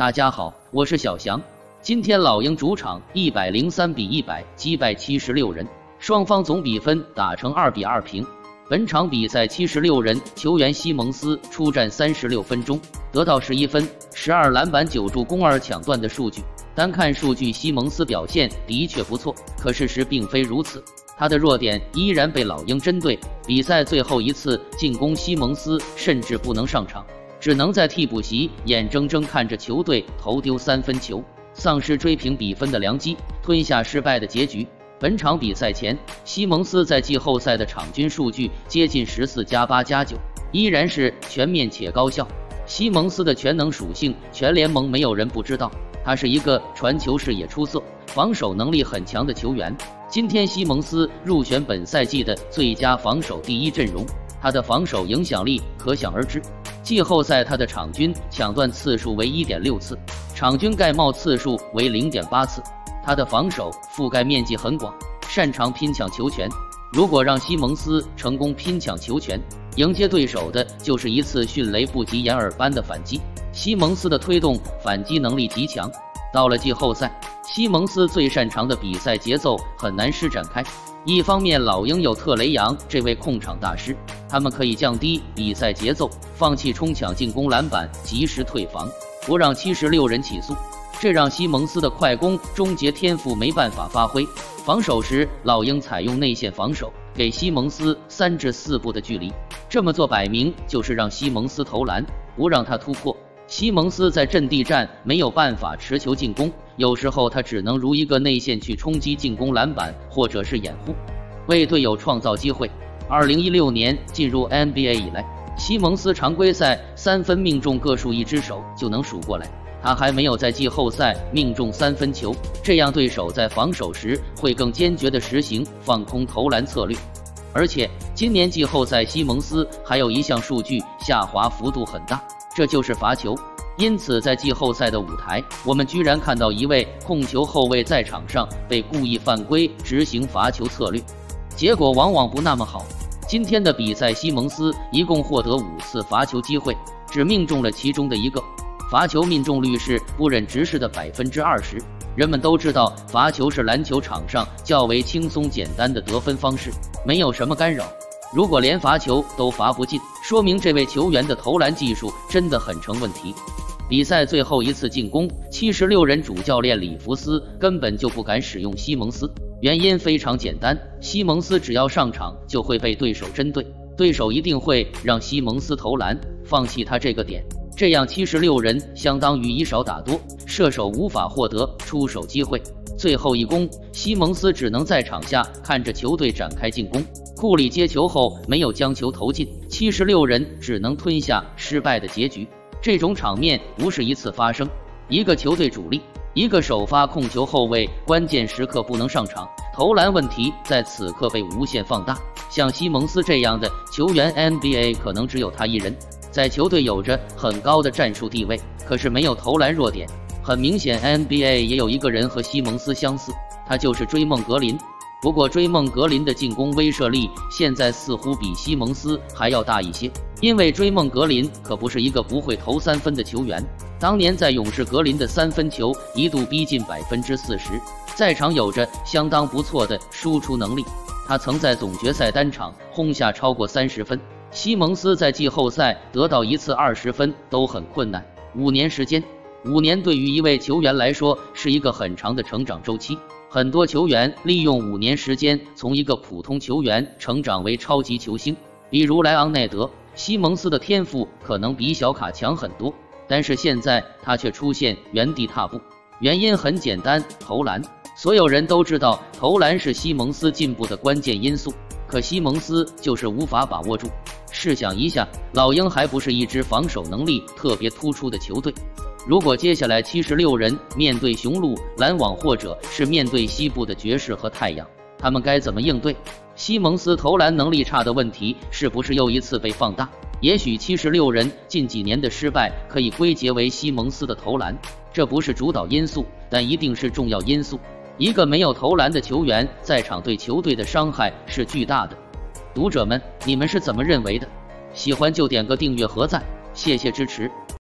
大家好，我是小翔。今天老鹰主场103比100击败76人，双方总比分打成2比2平。本场比赛76人球员西蒙斯出战36分钟，得到11分、12篮板、9助攻2抢断的数据。单看数据，西蒙斯表现的确不错，可事实并非如此。他的弱点依然被老鹰针对。比赛最后一次进攻，西蒙斯甚至不能上场，只能在替补席眼睁睁看着球队投丢3分球，丧失追平比分的良机，吞下失败的结局。本场比赛前，西蒙斯在季后赛的场均数据接近14+8+9，依然是全面且高效。西蒙斯的全能属性，全联盟没有人不知道，他是一个传球视野出色、防守能力很强的球员。今天西蒙斯入选本赛季的最佳防守第一阵容，他的防守影响力可想而知。季后赛他的场均抢断次数为 1.6 次，场均盖帽次数为 0.8 次。他的防守覆盖面积很广，擅长拼抢球权。如果让西蒙斯成功拼抢球权，迎接对手的就是一次迅雷不及掩耳般的反击。西蒙斯的推动反击能力极强。到了季后赛，西蒙斯最擅长的比赛节奏很难施展开。一方面，老鹰有特雷杨这位控场大师，他们可以降低比赛节奏，放弃冲抢进攻篮板，及时退防，不让76人起诉，这让西蒙斯的快攻终结天赋没办法发挥。防守时，老鹰采用内线防守，给西蒙斯3至4步的距离，这么做摆明就是让西蒙斯投篮，不让他突破。西蒙斯在阵地战没有办法持球进攻，有时候他只能如一个内线去冲击进攻篮板，或者是掩护，为队友创造机会。2016年进入 NBA 以来，西蒙斯常规赛3分命中个数1只手就能数过来，他还没有在季后赛命中3分球，这样对手在防守时会更坚决地实行放空投篮策略。而且今年季后赛西蒙斯还有一项数据下滑幅度很大，这就是罚球。因此在季后赛的舞台，我们居然看到一位控球后卫在场上被故意犯规执行罚球策略，结果往往不那么好。今天的比赛，西蒙斯一共获得5次罚球机会，只命中了其中的1个，罚球命中率是不忍直视的20%。人们都知道，罚球是篮球场上较为轻松简单的得分方式，没有什么干扰。如果连罚球都罚不进，说明这位球员的投篮技术真的很成问题。比赛最后一次进攻，76人主教练里弗斯根本就不敢使用西蒙斯，原因非常简单，西蒙斯只要上场就会被对手针对，对手一定会让西蒙斯投篮，放弃他这个点，这样76人相当于以少打多，射手无法获得出手机会。最后一攻，西蒙斯只能在场下看着球队展开进攻，库里接球后没有将球投进，76人只能吞下失败的结局。这种场面不是一次发生，一个球队主力，一个首发控球后卫，关键时刻不能上场，投篮问题在此刻被无限放大。像西蒙斯这样的球员 NBA 可能只有他一人，在球队有着很高的战术地位，可是没有投篮弱点。很明显 NBA 也有一个人和西蒙斯相似，他就是追梦格林。不过追梦格林的进攻威慑力现在似乎比西蒙斯还要大一些，因为追梦格林可不是一个不会投3分的球员。当年在勇士，格林的3分球一度逼近40%，在场有着相当不错的输出能力，他曾在总决赛单场轰下超过30分。西蒙斯在季后赛得到1次20分都很困难，5年时间，5年对于一位球员来说是一个很长的成长周期。很多球员利用5年时间从一个普通球员成长为超级球星，比如莱昂内德。西蒙斯的天赋可能比小卡强很多，但是现在他却出现原地踏步，原因很简单，投篮。所有人都知道投篮是西蒙斯进步的关键因素，可西蒙斯就是无法把握住。试想一下，老鹰还不是一支防守能力特别突出的球队，如果接下来76人面对雄鹿、篮网，或者是面对西部的爵士和太阳，他们该怎么应对？西蒙斯投篮能力差的问题是不是又一次被放大？也许76人近几年的失败可以归结为西蒙斯的投篮，这不是主导因素，但一定是重要因素。一个没有投篮的球员在场对球队的伤害是巨大的。读者们，你们是怎么认为的？喜欢就点个订阅和赞，谢谢支持。